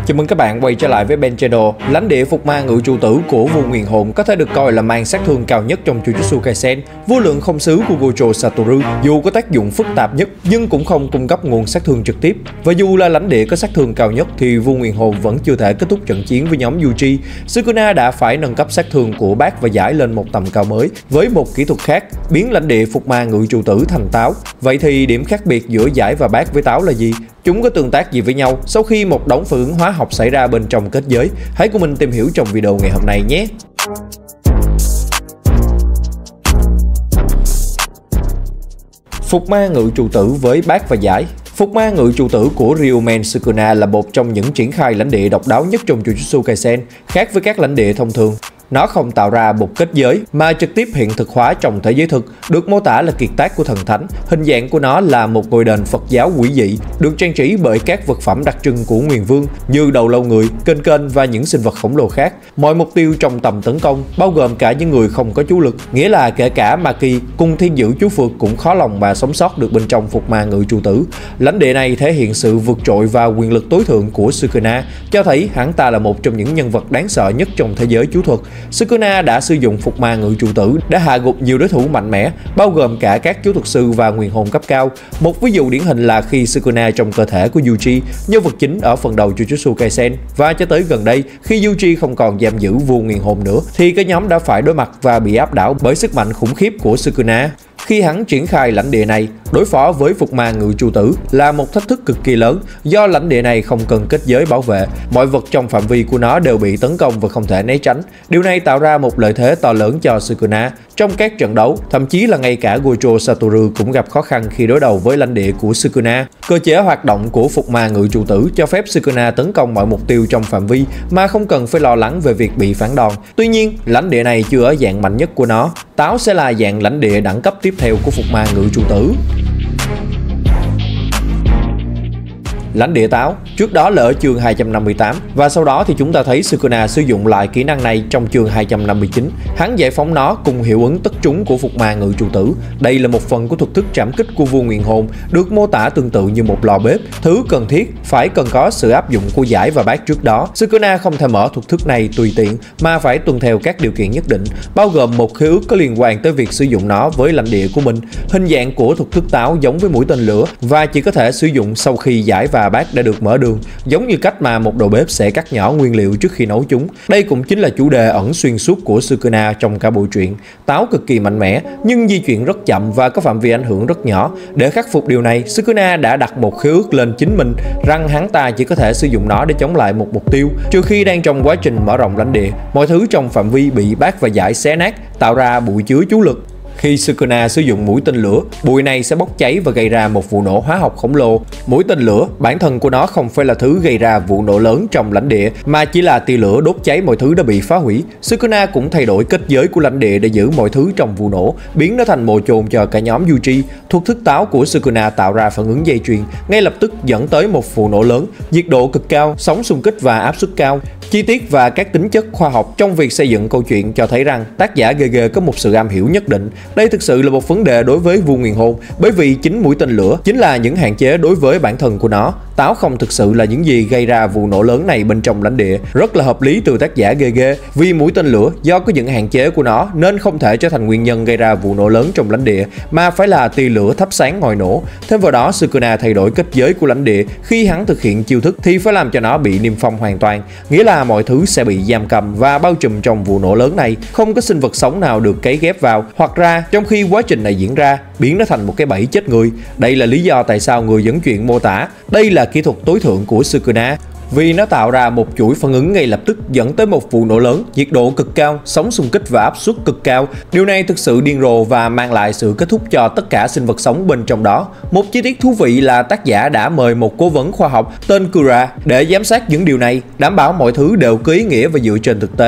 Chào mừng các bạn quay trở lại với Ben Channel. Lãnh địa Phục Ma Ngự Trụ Tử của vua Nguyền Hồn có thể được coi là mang sát thương cao nhất trong Jujutsu Kaisen. Vua lượng không xứ của Gojo Satoru dù có tác dụng phức tạp nhất nhưng cũng không cung cấp nguồn sát thương trực tiếp. Và dù là lãnh địa có sát thương cao nhất thì vua Nguyền Hồn vẫn chưa thể kết thúc trận chiến với nhóm Yuji. Sukuna đã phải nâng cấp sát thương của bác và giải lên một tầm cao mới với một kỹ thuật khác, biến lãnh địa Phục Ma Ngự Trụ Tử thành táo. Vậy thì điểm khác biệt giữa giải và bác với táo là gì? Chúng có tương tác gì với nhau sau khi một đống phản ứng hóa học xảy ra bên trong kết giới? Hãy cùng mình tìm hiểu trong video ngày hôm nay nhé! Phục Ma Ngự Trụ Tử với bác và giải. Phục Ma Ngự Trụ Tử của Ryumen Sukuna là một trong những triển khai lãnh địa độc đáo nhất trong Jujutsu Kaisen, khác với các lãnh địa thông thường. Nó không tạo ra một kết giới mà trực tiếp hiện thực hóa trong thế giới thực, được mô tả là kiệt tác của thần thánh. Hình dạng của nó là một ngôi đền Phật giáo quỷ dị, được trang trí bởi các vật phẩm đặc trưng của Nguyền Vương như đầu lâu người, kênh và những sinh vật khổng lồ khác. Mọi mục tiêu trong tầm tấn công, bao gồm cả những người không có chú lực, nghĩa là kể cả Maki cùng thiên dữ chú Phược cũng khó lòng mà sống sót được bên trong Phục Ma Ngự Trụ Tử. Lãnh địa này thể hiện sự vượt trội và quyền lực tối thượng của Sukuna, cho thấy hắn ta là một trong những nhân vật đáng sợ nhất trong thế giới chú thuật. Sukuna đã sử dụng Phục Ma Ngự Trụ Tử để hạ gục nhiều đối thủ mạnh mẽ, bao gồm cả các chú thuật sư và nguyền hồn cấp cao. Một ví dụ điển hình là khi Sukuna trong cơ thể của Yuji, nhân vật chính ở phần đầu Jujutsu Kaisen, và cho tới gần đây, khi Yuji không còn giam giữ vua nguyền hồn nữa, thì cái nhóm đã phải đối mặt và bị áp đảo bởi sức mạnh khủng khiếp của Sukuna. Khi hắn triển khai lãnh địa này, đối phó với Phục Ma Ngự Trụ Tử là một thách thức cực kỳ lớn, do lãnh địa này không cần kết giới bảo vệ, mọi vật trong phạm vi của nó đều bị tấn công và không thể né tránh. Điều này tạo ra một lợi thế to lớn cho Sukuna trong các trận đấu, thậm chí là ngay cả Gojo Satoru cũng gặp khó khăn khi đối đầu với lãnh địa của Sukuna. Cơ chế hoạt động của Phục Ma Ngự Trụ Tử cho phép Sukuna tấn công mọi mục tiêu trong phạm vi mà không cần phải lo lắng về việc bị phản đòn. Tuy nhiên, lãnh địa này chưa ở dạng mạnh nhất của nó. Táo sẽ là dạng lãnh địa đẳng cấp tiếp theo của Phục Ma Ngự Trụ Tử. Lãnh địa táo, trước đó là ở chương 258 và sau đó thì chúng ta thấy Sukuna sử dụng lại kỹ năng này trong chương 259. Hắn giải phóng nó cùng hiệu ứng tất trúng của Phục Ma Ngự Trụ Tử. Đây là một phần của thuật thức trảm kích của vua Nguyền Hồn, được mô tả tương tự như một lò bếp. Thứ cần thiết phải cần có sự áp dụng của giải và bác trước đó. Sukuna không thể mở thuật thức này tùy tiện mà phải tuân theo các điều kiện nhất định, bao gồm một khế ước có liên quan tới việc sử dụng nó với lãnh địa của mình. Hình dạng của thuật thức táo giống với mũi tên lửa và chỉ có thể sử dụng sau khi giải và bác đã được mở đường, giống như cách mà một đầu bếp sẽ cắt nhỏ nguyên liệu trước khi nấu chúng. Đây cũng chính là chủ đề ẩn xuyên suốt của Sukuna trong cả bộ truyện. Táo cực kỳ mạnh mẽ nhưng di chuyển rất chậm và có phạm vi ảnh hưởng rất nhỏ. Để khắc phục điều này, Sukuna đã đặt một khế ước lên chính mình rằng hắn ta chỉ có thể sử dụng nó để chống lại một mục tiêu, trừ khi đang trong quá trình mở rộng lãnh địa. Mọi thứ trong phạm vi bị bác và giải xé nát, tạo ra bụi chứa chú lực. Khi Sukuna sử dụng mũi tên lửa, bụi này sẽ bốc cháy và gây ra một vụ nổ hóa học khổng lồ. Mũi tên lửa, bản thân của nó không phải là thứ gây ra vụ nổ lớn trong lãnh địa, mà chỉ là tia lửa đốt cháy mọi thứ đã bị phá hủy. Sukuna cũng thay đổi kết giới của lãnh địa để giữ mọi thứ trong vụ nổ, biến nó thành mồ chôn cho cả nhóm Yuji. Thuật thức táo của Sukuna tạo ra phản ứng dây chuyền, ngay lập tức dẫn tới một vụ nổ lớn, nhiệt độ cực cao, sóng xung kích và áp suất cao. Chi tiết và các tính chất khoa học trong việc xây dựng câu chuyện cho thấy rằng tác giả GG có một sự am hiểu nhất định. Đây thực sự là một vấn đề đối với vua Nguyền Hồn, bởi vì chính mũi tên lửa chính là những hạn chế đối với bản thân của nó. Táo không thực sự là những gì gây ra vụ nổ lớn này bên trong lãnh địa. Rất là hợp lý từ tác giả GG, vì mũi tên lửa do có những hạn chế của nó nên không thể trở thành nguyên nhân gây ra vụ nổ lớn trong lãnh địa, mà phải là tia lửa thắp sáng ngòi nổ. Thêm vào đó, Sukuna thay đổi kết giới của lãnh địa. Khi hắn thực hiện chiêu thức thì phải làm cho nó bị niêm phong hoàn toàn, nghĩa là mọi thứ sẽ bị giam cầm và bao trùm trong vụ nổ lớn này. Không có sinh vật sống nào được cấy ghép vào hoặc ra trong khi quá trình này diễn ra, biến nó thành một cái bẫy chết người. Đây là lý do tại sao người dẫn chuyện mô tả đây là kỹ thuật tối thượng của Sukuna, vì nó tạo ra một chuỗi phản ứng ngay lập tức dẫn tới một vụ nổ lớn, nhiệt độ cực cao, sóng xung kích và áp suất cực cao. Điều này thực sự điên rồ và mang lại sự kết thúc cho tất cả sinh vật sống bên trong đó. Một chi tiết thú vị là tác giả đã mời một cố vấn khoa học tên Kura để giám sát những điều này, đảm bảo mọi thứ đều có ý nghĩa và dựa trên thực tế.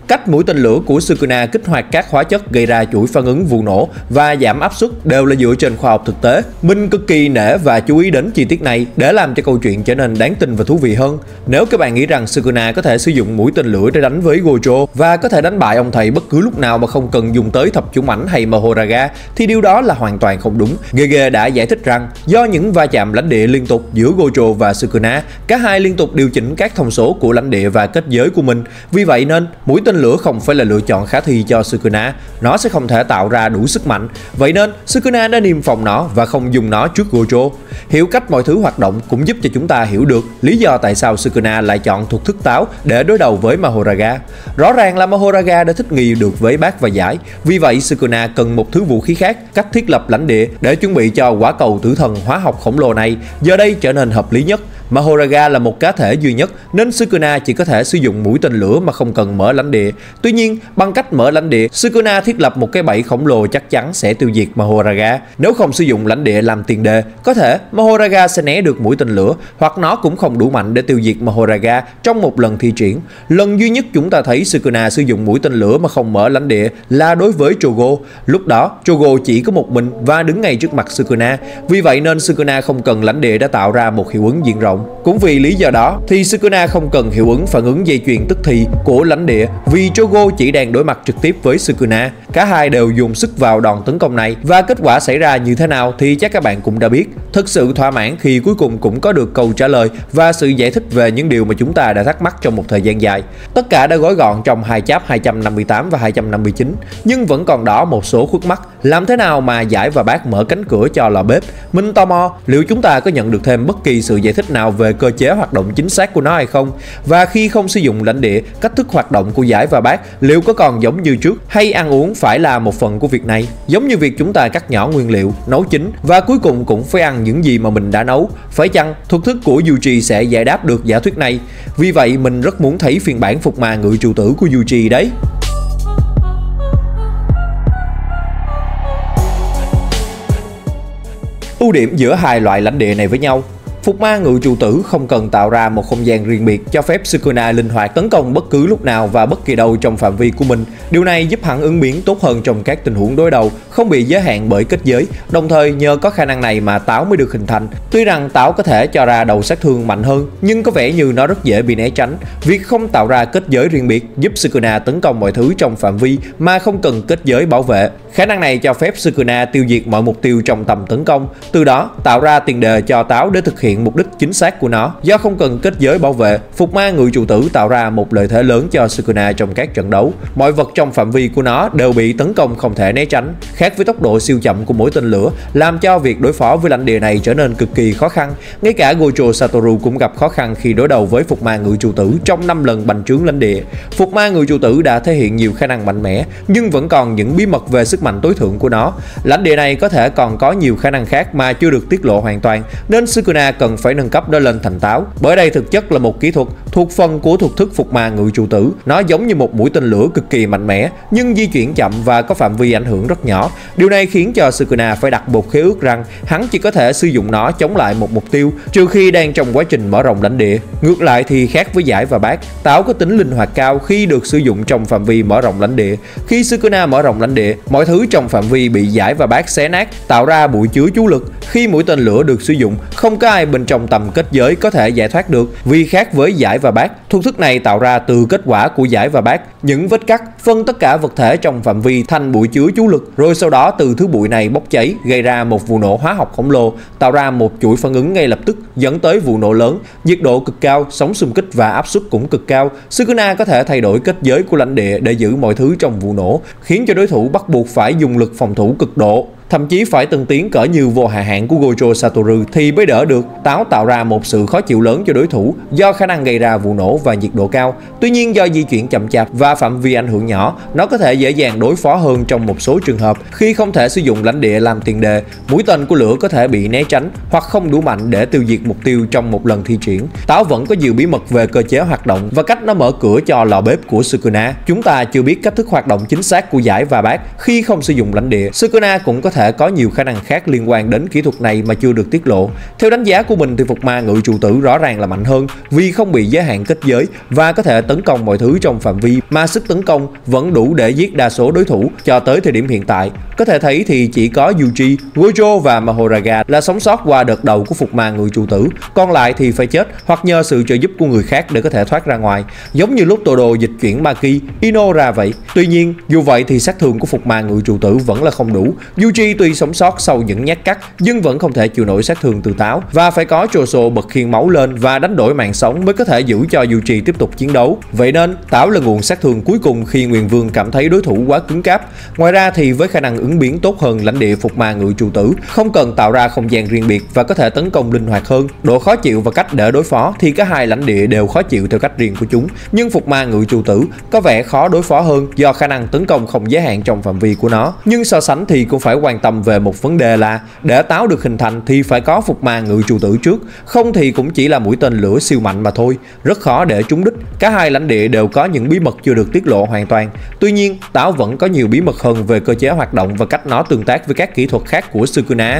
Cách mũi tên lửa của Sukuna kích hoạt các hóa chất gây ra chuỗi phản ứng vụ nổ và giảm áp suất đều là dựa trên khoa học thực tế. Mình cực kỳ nể và chú ý đến chi tiết này để làm cho câu chuyện trở nên đáng tin và thú vị hơn. Nếu các bạn nghĩ rằng Sukuna có thể sử dụng mũi tên lửa để đánh với Gojo và có thể đánh bại ông thầy bất cứ lúc nào mà không cần dùng tới thập chủng ảnh hay Mahoraga thì điều đó là hoàn toàn không đúng. Gege đã giải thích rằng do những va chạm lãnh địa liên tục giữa Gojo và Sukuna, cả hai liên tục điều chỉnh các thông số của lãnh địa và kết giới của mình. Vì vậy nên mũi tên lửa không phải là lựa chọn khả thi cho Sukuna. Nó sẽ không thể tạo ra đủ sức mạnh. Vậy nên Sukuna đã niêm phòng nó và không dùng nó trước Gojo. Hiểu cách mọi thứ hoạt động cũng giúp cho chúng ta hiểu được lý do tại sao Sukuna lại chọn thuật thức táo để đối đầu với Mahoraga. Rõ ràng là Mahoraga đã thích nghi được với bác và giải. Vì vậy Sukuna cần một thứ vũ khí khác, cách thiết lập lãnh địa để chuẩn bị cho quả cầu tử thần hóa học khổng lồ này giờ đây trở nên hợp lý nhất. Mahoraga là một cá thể duy nhất nên Sukuna chỉ có thể sử dụng mũi tên lửa mà không cần mở lãnh địa. Tuy nhiên, bằng cách mở lãnh địa, Sukuna thiết lập một cái bẫy khổng lồ chắc chắn sẽ tiêu diệt Mahoraga. Nếu không sử dụng lãnh địa làm tiền đề, có thể Mahoraga sẽ né được mũi tên lửa, hoặc nó cũng không đủ mạnh để tiêu diệt Mahoraga trong một lần thi triển. Lần duy nhất chúng ta thấy Sukuna sử dụng mũi tên lửa mà không mở lãnh địa là đối với Chogo. Lúc đó, Chogo chỉ có một mình và đứng ngay trước mặt Sukuna. Vì vậy nên Sukuna không cần lãnh địa để tạo ra một hiệu ứng diện rộng. Cũng vì lý do đó thì Sukuna không cần hiệu ứng phản ứng dây chuyền tức thì của lãnh địa vì Chogo chỉ đang đối mặt trực tiếp với Sukuna. Cả hai đều dùng sức vào đòn tấn công này và kết quả xảy ra như thế nào thì chắc các bạn cũng đã biết. Thực sự thỏa mãn khi cuối cùng cũng có được câu trả lời và sự giải thích về những điều mà chúng ta đã thắc mắc trong một thời gian dài. Tất cả đã gói gọn trong hai chap 258 và 259, nhưng vẫn còn đó một số khúc mắc. Làm thế nào mà Giải và Bác mở cánh cửa cho lò bếp? Mình tò mò liệu chúng ta có nhận được thêm bất kỳ sự giải thích nào về cơ chế hoạt động chính xác của nó hay không? Và khi không sử dụng lãnh địa, cách thức hoạt động của Giải và Bác liệu có còn giống như trước, hay ăn uống phải là một phần của việc này, giống như việc chúng ta cắt nhỏ nguyên liệu, nấu chín và cuối cùng cũng phải ăn những gì mà mình đã nấu? Phải chăng thuật thức của Yuji sẽ giải đáp được giả thuyết này? Vì vậy mình rất muốn thấy phiên bản phục ma ngự trù tử của Yuji đấy. Ưu điểm giữa hai loại lãnh địa này với nhau: Phục ma ngự trù tử không cần tạo ra một không gian riêng biệt, cho phép Sukuna linh hoạt tấn công bất cứ lúc nào và bất kỳ đâu trong phạm vi của mình. Điều này giúp hắn ứng biến tốt hơn trong các tình huống đối đầu, không bị giới hạn bởi kết giới. Đồng thời nhờ có khả năng này mà Táo mới được hình thành. Tuy rằng Táo có thể cho ra đầu sát thương mạnh hơn, nhưng có vẻ như nó rất dễ bị né tránh. Việc không tạo ra kết giới riêng biệt giúp Sukuna tấn công mọi thứ trong phạm vi mà không cần kết giới bảo vệ. Khả năng này cho phép Sukuna tiêu diệt mọi mục tiêu trong tầm tấn công, từ đó tạo ra tiền đề cho Táo để thực hiện mục đích chính xác của nó. Do không cần kết giới bảo vệ, Phục ma ngự trù tử tạo ra một lợi thế lớn cho Sukuna trong các trận đấu. Mọi vật trong phạm vi của nó đều bị tấn công không thể né tránh. Khác với tốc độ siêu chậm của mỗi tên lửa, làm cho việc đối phó với lãnh địa này trở nên cực kỳ khó khăn. Ngay cả Gojo Satoru cũng gặp khó khăn khi đối đầu với Phục ma ngự trù tử trong 5 lần bành trướng lãnh địa. Phục ma ngự trù tử đã thể hiện nhiều khả năng mạnh mẽ, nhưng vẫn còn những bí mật về sức mạnh tối thượng của nó. Lãnh địa này có thể còn có nhiều khả năng khác mà chưa được tiết lộ hoàn toàn, nên Sukuna cần phải nâng cấp nó lên thành Táo. Bởi đây thực chất là một kỹ thuật thuộc phần của thuật thức Phục ma ngự trù tử. Nó giống như một mũi tên lửa cực kỳ mạnh mẽ, nhưng di chuyển chậm và có phạm vi ảnh hưởng rất nhỏ. Điều này khiến cho Sukuna phải đặt một khế ước rằng hắn chỉ có thể sử dụng nó chống lại một mục tiêu, trừ khi đang trong quá trình mở rộng lãnh địa. Ngược lại thì khác với Giải và Bác, Táo có tính linh hoạt cao khi được sử dụng trong phạm vi mở rộng lãnh địa. Khi Sukuna mở rộng lãnh địa, mọi thứ trong phạm vi bị Giải và Bác xé nát, tạo ra bụi chứa chú lực. Khi mũi tên lửa được sử dụng, không có ai bên trong tầm kết giới có thể giải thoát được. Vì khác với Giải và Bác, thuật thức này tạo ra từ kết quả của Giải và Bác những vết cắt phân tất cả vật thể trong phạm vi thành bụi chứa chú lực, rồi sau đó từ thứ bụi này bốc cháy, gây ra một vụ nổ hóa học khổng lồ, tạo ra một chuỗi phản ứng ngay lập tức dẫn tới vụ nổ lớn. Nhiệt độ cực cao, sóng xung kích và áp suất cũng cực cao. Sukuna có thể thay đổi kết giới của lãnh địa để giữ mọi thứ trong vụ nổ, khiến cho đối thủ bắt buộc phải dùng lực phòng thủ cực độ, thậm chí phải tân tiến cỡ như vô hạ hạn của Gojo Satoru thì mới đỡ được. Táo tạo ra một sự khó chịu lớn cho đối thủ do khả năng gây ra vụ nổ và nhiệt độ cao. Tuy nhiên do di chuyển chậm chạp và phạm vi ảnh hưởng nhỏ, nó có thể dễ dàng đối phó hơn trong một số trường hợp. Khi không thể sử dụng lãnh địa làm tiền đề, mũi tên của lửa có thể bị né tránh hoặc không đủ mạnh để tiêu diệt mục tiêu trong một lần thi triển. Táo vẫn có nhiều bí mật về cơ chế hoạt động và cách nó mở cửa cho lò bếp của Sukuna. Chúng ta chưa biết cách thức hoạt động chính xác của Giải và Bác khi không sử dụng lãnh địa. Sukuna cũng có thể thể có nhiều khả năng khác liên quan đến kỹ thuật này mà chưa được tiết lộ. Theo đánh giá của mình thì Phục Ma Ngự Trụ Tử rõ ràng là mạnh hơn vì không bị giới hạn kết giới và có thể tấn công mọi thứ trong phạm vi mà sức tấn công vẫn đủ để giết đa số đối thủ cho tới thời điểm hiện tại. Có thể thấy thì chỉ có Yuji, Gojo và Mahoraga là sống sót qua đợt đầu của Phục Ma Ngự Trụ Tử, còn lại thì phải chết hoặc nhờ sự trợ giúp của người khác để có thể thoát ra ngoài, giống như lúc Todo dịch chuyển Maki Ino ra vậy. Tuy nhiên, dù vậy thì sát thương của Phục Ma Ngự Trụ Tử vẫn là không đủ. Yuji tuy sống sót sau những nhát cắt nhưng vẫn không thể chịu nổi sát thương từ Táo và phải có Choso bật khiên máu lên và đánh đổi mạng sống mới có thể giữ cho Yuji tiếp tục chiến đấu. Vậy nên Táo là nguồn sát thương cuối cùng khi Nguyên Vương cảm thấy đối thủ quá cứng cáp. Ngoài ra thì với khả năng ứng biến tốt hơn lãnh địa Phục Ma Ngự Trụ Tử, không cần tạo ra không gian riêng biệt và có thể tấn công linh hoạt hơn, độ khó chịu và cách để đối phó thì cả hai lãnh địa đều khó chịu theo cách riêng của chúng. Nhưng Phục Ma Ngự Trụ Tử có vẻ khó đối phó hơn do khả năng tấn công không giới hạn trong phạm vi của nó. Nhưng so sánh thì cũng phải quan tâm về một vấn đề là để Táo được hình thành thì phải có Phục Ma Ngự Trụ Tử trước, không thì cũng chỉ là mũi tên lửa siêu mạnh mà thôi, rất khó để trúng đích. Cả hai lãnh địa đều có những bí mật chưa được tiết lộ hoàn toàn. Tuy nhiên, Táo vẫn có nhiều bí mật hơn về cơ chế hoạt động và cách nó tương tác với các kỹ thuật khác của Sukuna.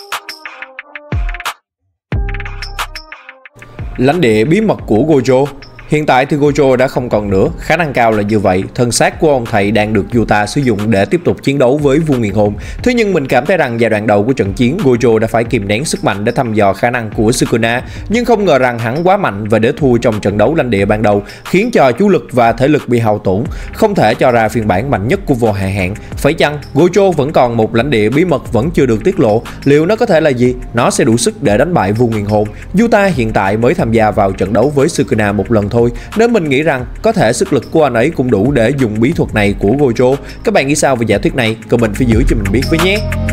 Lãnh địa bí mật của Gojo. Hiện tại thì Gojo đã không còn nữa, khả năng cao là như vậy. Thân xác của ông thầy đang được Yuta sử dụng để tiếp tục chiến đấu với vua Nguyên Hồn. Thế nhưng mình cảm thấy rằng giai đoạn đầu của trận chiến, Gojo đã phải kìm nén sức mạnh để thăm dò khả năng của Sukuna, nhưng không ngờ rằng hắn quá mạnh và để thua trong trận đấu lãnh địa ban đầu, khiến cho chú lực và thể lực bị hao tổn, không thể cho ra phiên bản mạnh nhất của vô hạn hạn. Phải chăng Gojo vẫn còn một lãnh địa bí mật vẫn chưa được tiết lộ? Liệu nó có thể là gì? Nó sẽ đủ sức để đánh bại vua Nguyên Hồn? Yuta hiện tại mới tham gia vào trận đấu với Sukuna một lần thôi, nên mình nghĩ rằng có thể sức lực của anh ấy cũng đủ để dùng bí thuật này của Gojo. Các bạn nghĩ sao về giả thuyết này? Comment phía dưới cho mình biết với nhé.